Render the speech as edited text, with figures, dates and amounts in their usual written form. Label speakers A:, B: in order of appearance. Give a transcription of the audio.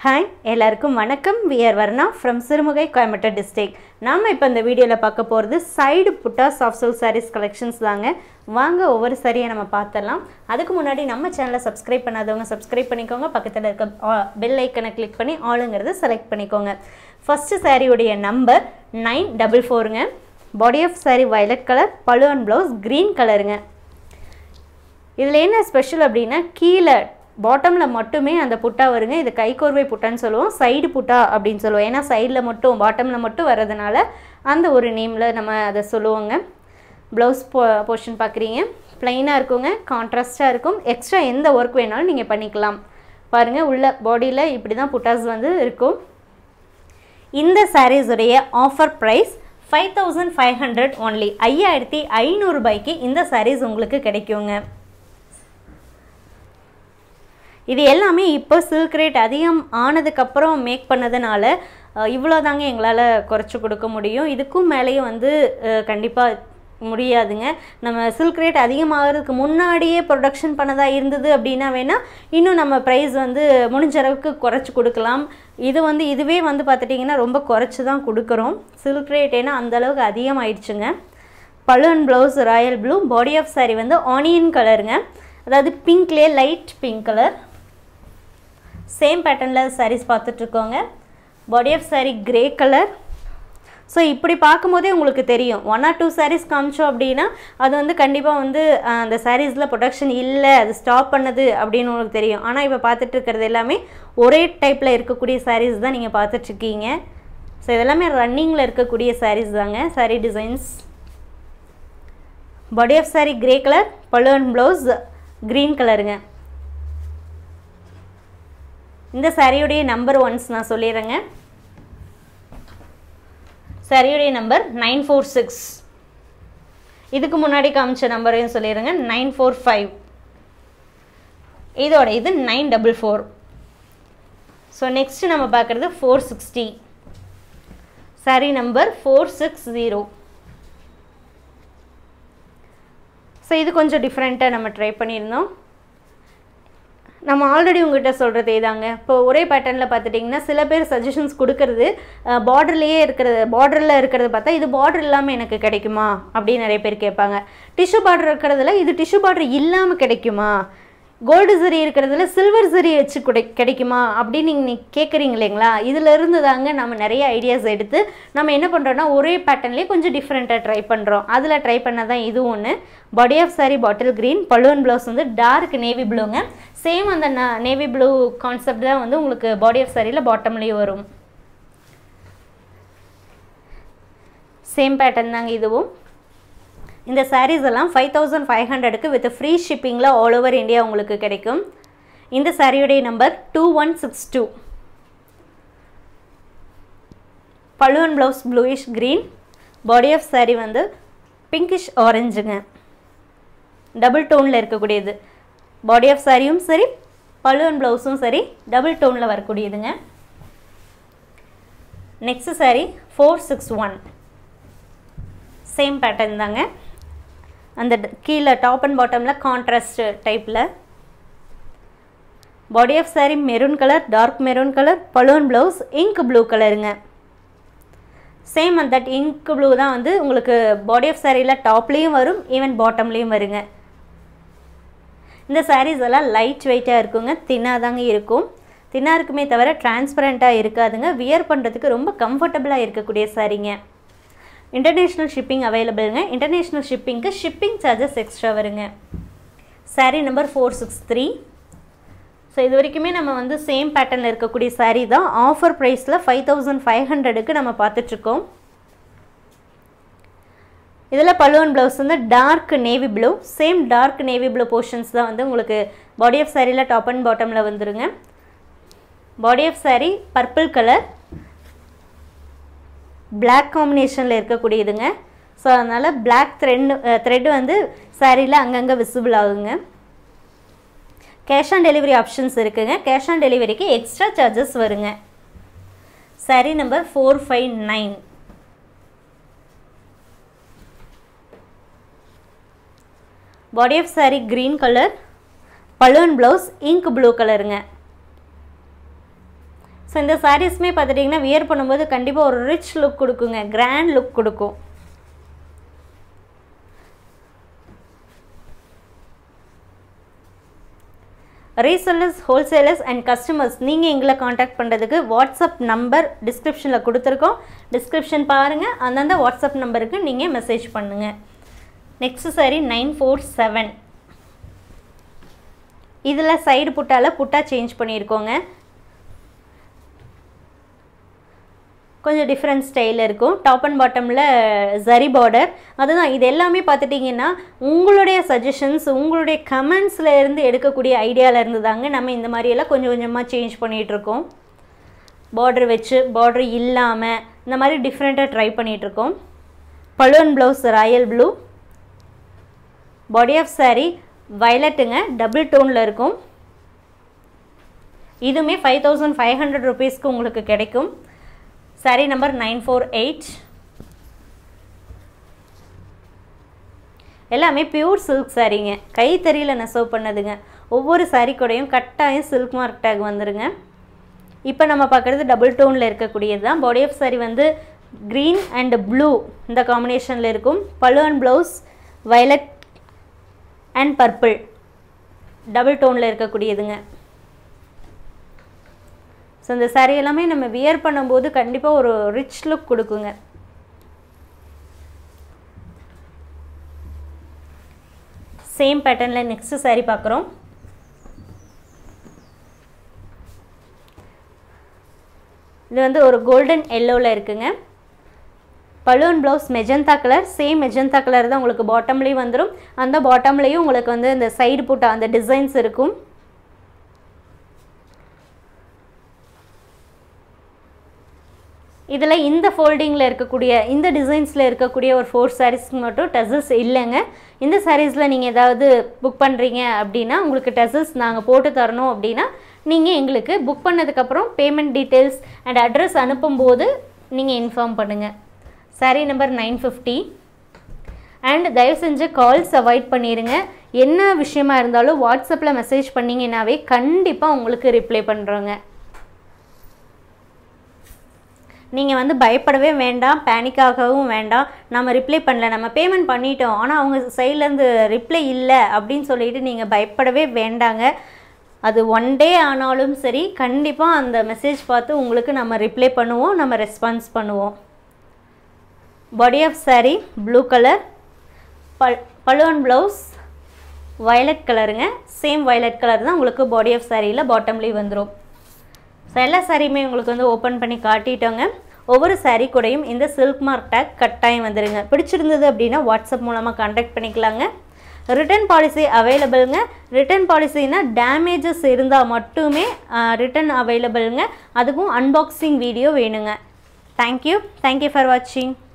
A: Hi, எல்லாருக்கும் வணக்கம். We are Varnaa from Sirumugai, Coimbatore district. நாம இப்போ இந்த வீடியோல பார்க்க போறது side putta soft silk sarees collections தாங்க. வாங்க ஒவ்வொரு சாரியை நம்ம பார்த்தறலாம். அதுக்கு முன்னாடி நம்ம சேனலை subscribe பண்ணாதவங்க subscribe பண்ணிக்கோங்க. பக்கத்துல இருக்க bell icon-ஐ click பண்ணி allங்கறத select பண்ணிக்கோங்க. First saree உடைய number 944ங்க. Body of saree violet color, pallu and blouse green colorங்க. இதுல என்ன ஸ்பெஷல் அப்படினா கீழ பாட்டம்ல மட்டுமே அந்த புட்டா வருங்க. இது கைகோர்வை புட்டான்னு சொல்லுவோம். சைடு புட்டா அப்படினு சொல்லுவோம். ஏனா சைடுல மட்டும் பாட்டம்ல மட்டும் வரதுனால அந்த ஒரு நேம்ல நம்ம அத சொல்லுவோங்க. ப்ளவுஸ் போர்ஷன் பார்க்கறீங்க. ப்ளைனா இருக்குங்க. கான்ட்ராஸ்டா இருக்கும். எக்ஸ்ட்ரா எந்த வர்க் வேணாலும் நீங்க பண்ணிக்கலாம். பாருங்க உள்ள பாடியில இப்படி தான் புட்டாஸ் வந்து இருக்கும். இந்த sarees உடைய ஆஃபர் பிரைஸ் 5500 only. 5500 ரூபாய்க்கு இந்த sarees உங்களுக்கு கிடைக்குங்க. இது எல்லாமே இப்போ silk rate அதிகம் ஆனதுக்கு அப்புறம் மேக் பண்ணதனால இவ்ளோ தாங்க எங்களால குறைச்சு கொடுக்க முடியும். இதுக்கும் மேலேயே வந்து கண்டிப்பா முடியாதுங்க. நம்ம silk rate அதிகமாகிறதுக்கு முன்னாடியே ப்ரொடக்ஷன் பண்ணதா இருந்தது அப்படினா வேணா இன்னும் நம்ம பிரைஸ் வந்து முடிஞ்ச அளவுக்கு குறைச்சு கொடுக்கலாம். இது வந்து இதுவே வந்து பார்த்துட்டீங்கன்னா ரொம்ப குறைச்சு தான் கொடுக்கறோம். silk rate ஏனா அந்த அளவுக்கு அதிகமாயிடுச்சுங்க. pallu and blouse royal blue, body of saree வந்து onion கலருங்க. அதாவது பிங்க்லயே லைட் பிங்க் கலர். சேம் பேட்டர்ன்ல sarees பார்த்துட்டு இருக்கோங்க. body of saree grey color. So இப்படி பாக்கும்போதே உங்களுக்கு தெரியும் 1 or 2 sarees காமிச்சோம் அப்படினா அது வந்து கண்டிப்பா வந்து அந்த sareesல ப்ரொடக்ஷன் இல்ல அது ஸ்டாப் பண்ணது அப்படினு உங்களுக்கு தெரியும். ஆனா இப்ப பார்த்துட்டு இருக்குது எல்லாமே ஒரே டைப்ல இருக்கக்கூடிய sarees தான் நீங்க பார்த்துட்டு இருக்கீங்க. சோ இதெல்லாம் ரன்னிங்ல இருக்கக்கூடிய sarees தாங்க. saree designs. body of saree grey color, pallu and blouse green colorங்க. இந்த சாரியோட நம்பர் 1 நான் சொல்லிறேங்க. சாரியோட நம்பர் 946. இதுக்கு முன்னாடி காமிச்ச நம்பரையும் சொல்லிறேங்க 945. இதோட இது 944. சோ நெக்ஸ்ட் நம்ம பார்க்கிறது 460. Sorry number 460. சோ இது கொஞ்சம் டிஃபரண்டா நம்ம ட்ரை பண்ணிருந்தோம். நம்ம ஆல்ரெடி உங்ககிட்ட சொல்றதே தாங்க. இப்போ ஒரே பேட்டர்ன்ல பார்த்துட்டீங்கன்னா சில பேர் சஜஷன்ஸ் கொடுக்கிறது பார்டர்லயே இருக்குது. பார்டர்ல இருக்குறது பார்த்தா இது பார்டர் இல்லாம எனக்கு கிடைக்குமா அப்படி நிறைய பேர் கேட்பாங்க. டிஷ்யூ பார்டர் இருக்குறதுல இது டிஷ்யூ பார்டர் இல்லாம கிடைக்குமா? கோல்ட் ஜரி இருக்குறதுல சில்வர் ஜரி வச்சு கிடைக்குமா அப்படி நீங்க கேக்குறீங்க இல்லீங்களா? இதுல இருந்து தாங்க நாம நிறைய ஐடியாஸ் எடுத்து நம்ம என்ன பண்றோம்னா ஒரே பேட்டர்ன்லயே கொஞ்சம் டிஃபரண்டா ட்ரை பண்றோம். அதுல ட்ரை பண்ணதான் இது ஒன்னு. body of saree bottle green, pallu and blouse வந்து டார்க் நேவி ப்ளூங்க. சேம் அந்த நேவி ப்ளூ கான்செப்ட் தான் வந்து உங்களுக்கு body of saree ல பாட்டம்லயே வரும். சேம் பேட்டர்ன் தாங்க இதுவும். இந்த sarees எல்லாம் 5500 க்கு with free shipping ல all over India உங்களுக்கு கிடைக்கும். இந்த சாரியோட number 2162. pallu and blouse bluish green, body of saree வந்து pinkish orangeங்க. டபுள் டோன்ல இருக்கக்கூடியது. body of saree-யும் சரி pallu and blouse-ம் சரி டபுள் டோன்ல வரக்கூடியதுங்க. Next saree 461. சேம் பேட்டர்ன் தாங்க. அந்த கீழ டாப் அண்ட் பாட்டம்ல கான்ட்ராஸ்ட் டைப்ல. body of saree maroon colour, dark maroon colour, pallu and blouse ink blue கலருங்க. சேம் அந்த ink ப்ளூ தான் வந்து உங்களுக்கு body of saree-ல டாப்லயும் வரும், ஈவன் பாட்டம்லயும் வருங்க. இந்த sarees எல்லாம் லைட் வெயிட்டா இருக்குங்க. தின்னா தாங்க இருக்கும். தின்னா இருக்குமே தவிர டிரான்ஸ்பரண்டா இருக்காதுங்க. வியர் பண்றதுக்கு ரொம்ப கம்ஃபர்ட்டபிளா இருக்கக்கூடிய சாரீங்க. International shipping available. International shipping க்கு shipping charges extra வருங்க. saree number 463. சோ இது வரைக்குமே நம்ம வந்து சேம் பேட்டர்ன்ல இருக்கக்கூடிய saree தான் ஆஃபர் பிரைஸ்ல 5500 க்கு நம்ம பார்த்துட்டு இருக்கோம். இதல pallu and blouse வந்து dark navy blue. Same dark navy blue portions தான் வந்து உங்களுக்கு body of saree ல டாப் அண்ட் பாட்டம்ல வந்துருங்க. body of saree purple color, black combinationல இருக்கக்கூடியதுங்க. சோ அதனால black thread வந்து சாரில அங்கங்க விசிபிள் ஆகுங்க. கேஷ் ஆன் டெலிவரி ஆப்ஷன்ஸ் இருக்குங்க. கேஷ் ஆன் டெலிவரிக்கு எக்ஸ்ட்ரா சார்ஜஸ் வருங்க. Sari number 459. body of saree green color, pallu and blouse ink blue colorங்க. ஸோ இந்த சாரீஸ்மே பார்த்துட்டிங்கன்னா வியர் பண்ணும்போது கண்டிப்பாக ஒரு ரிச் லுக் கொடுக்குங்க, கிராண்ட் லுக் கொடுக்கும். ரீசெல்லர்ஸ், ஹோல்சேலர்ஸ் அண்ட் கஸ்டமர்ஸ் நீங்கள் எங்களை காண்டாக்ட் பண்ணுறதுக்கு வாட்ஸ்அப் நம்பர் டிஸ்கிரிப்ஷனில் கொடுத்துருக்கோம். டிஸ்கிரிப்ஷன் பாருங்கள், அந்தந்த வாட்ஸ்அப் நம்பருக்கு நீங்கள் மெசேஜ் பண்ணுங்கள். Next sari 947. இதில் சைடு புட்டா சேஞ்ச் பண்ணியிருக்கோங்க. கொஞ்சம் டிஃப்ரெண்ட் ஸ்டைலில் இருக்கும். டாப் அண்ட் பாட்டமில் ஜரி பார்டர். அதுதான் இது எல்லாமே பார்த்துட்டிங்கன்னா உங்களுடைய சஜஷன்ஸ், உங்களுடைய கமெண்ட்ஸில் இருந்து எடுக்கக்கூடிய ஐடியாவில் இருந்து தாங்க நம்ம இந்த மாதிரியெல்லாம் கொஞ்சம் கொஞ்சமாக சேஞ்ச் பண்ணிகிட்ருக்கோம். பார்டர் வச்சு, பார்டர் இல்லாமல் இந்த மாதிரி டிஃப்ரெண்ட்டாக ட்ரை பண்ணிகிட்ருக்கோம். Balloon blouse royal blue. Body of sari வயலட்டுங்க, டபுள் டோனில் இருக்கும். இதுவுமே 5500 rupeesக்கு உங்களுக்கு கிடைக்கும். Sari number 948. எல்லாமே பியூர் சில்க் சாரீங்க, கை தெரியல நெசவு பண்ணதுங்க. ஒவ்வொரு சாரீ கூடயும் கட்டாயம் சில்க் மார்க் டேக் வந்துருங்க. இப்போ நம்ம பார்க்குறது டபுள் டோனில் இருக்கக்கூடியது தான். பாடி ஆஃப் சாரீ வந்து க்ரீன் அண்ட் ப்ளூ இந்த காம்பினேஷனில் இருக்கும். Balloon blouse violet and purple double டோனில் இருக்கக்கூடியதுங்க. ஸோ இந்த சாரீ எல்லாமே நம்ம வியர் பண்ணும்போது கண்டிப்பாக ஒரு ரிச் லுக் கொடுக்குங்க. சேம் பேட்டர்னில் நெக்ஸ்ட் சாரீ பார்க்குறோம். இது வந்து ஒரு கோல்டன் எல்லோவில் இருக்குங்க. Balloon blouse magenta colour, same magenta colour தான் உங்களுக்கு பாட்டம்லேயும் வந்துடும். அந்த பாட்டம்லேயும் உங்களுக்கு வந்து இந்த சைடு புட்டா அந்த டிசைன்ஸ் இருக்கும். இதில் இந்த ஃபோல்டிங்கில் இருக்கக்கூடிய இந்த டிசைன்ஸில் இருக்கக்கூடிய ஒரு 4 சாரீஸ்க்கு மட்டும் டசல்ஸ் இல்லைங்க. இந்த சாரீஸில் நீங்கள் ஏதாவது புக் பண்ணுறீங்க அப்படின்னா உங்களுக்கு டசல்ஸ் நாங்கள் போட்டு தரணும் அப்படின்னா நீங்கள் எங்களுக்கு புக் பண்ணதுக்கப்புறம் பேமெண்ட் டீட்டெயில்ஸ் அண்ட் அட்ரஸ் அனுப்பும்போது நீங்கள் இன்ஃபார்ம் பண்ணுங்கள். சாரீ நம்பர் 950. அண்ட் தயவு செஞ்சு கால்ஸ் அவாய்ட் பண்ணிடுங்க. என்ன விஷயமா இருந்தாலும் வாட்ஸ்அப்பில் மெசேஜ் பண்ணிங்கன்னாவே கண்டிப்பாக உங்களுக்கு ரிப்ளை பண்ணுறோங்க. நீங்கள் வந்து பயப்படவே வேண்டாம், பேனிக்காகவும் வேண்டாம். நம்ம ரிப்ளை பண்ணல, நம்ம பேமெண்ட் பண்ணிட்டோம், ஆனால் அவங்க சைட்லேருந்து ரிப்ளை இல்லை அப்படின்னு சொல்லிட்டு நீங்கள் பயப்படவே வேண்டாங்க. அது 1 டே ஆனாலும் சரி கண்டிப்பாக அந்த மெசேஜ் பார்த்து உங்களுக்கு நம்ம ரிப்ளை பண்ணுவோம், நம்ம ரெஸ்பான்ஸ் பண்ணுவோம். Body of sari blue colour, balloon blouse violet கலருங்க. சேம் வயலட் கலர் தான் உங்களுக்கு பாடி ஆஃப் சாரியில் பாட்டம்லேயும் வந்துடும். ஸோ எல்லா சாரியுமே உங்களுக்கு வந்து ஓப்பன் பண்ணி காட்டிட்டோங்க. ஒவ்வொரு சாரீ கூடயும் இந்த சில்க் மார்க் டேக் கட்டாயம் வந்துடுங்க. பிடிச்சிருந்தது அப்படின்னா வாட்ஸ்அப் மூலமாக கான்டாக்ட் பண்ணிக்கலாங்க. ரிட்டர்ன் பாலிசி அவைலபிளுங்க. ரிட்டர்ன் பாலிசினா டேமேஜஸ் இருந்தால் மட்டுமே ரிட்டர்ன் அவைலபிளுங்க. அதுக்கும் அன்பாக்சிங் வீடியோ வேணுங்க. தேங்க்யூ ஃபார் வாட்சிங்.